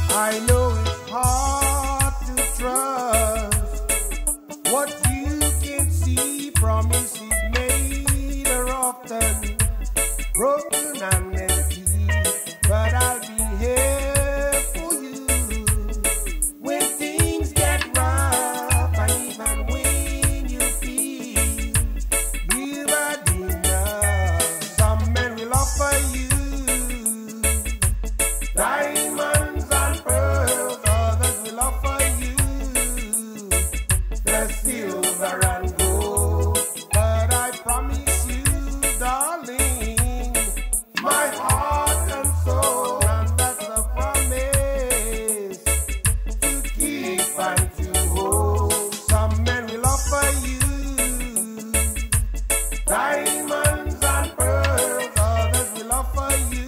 I know it's hard to trust what you can see. Promises made are often broken and empty, but I'll be here for you when things get rough, and even when you feel you've had enough. Some men will offer you diamonds and pearls, others will offer you the silver and gold. But I promise you, darling, my heart and soul, and that's a promise to keep and to hold. Some men will offer you diamonds and pearls, others will offer you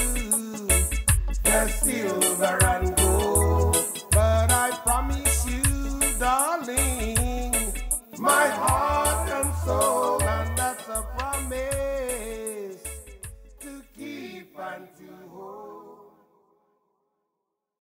the silver and gold. But I promise you, darling, my heart and soul, and that's a promise to keep and to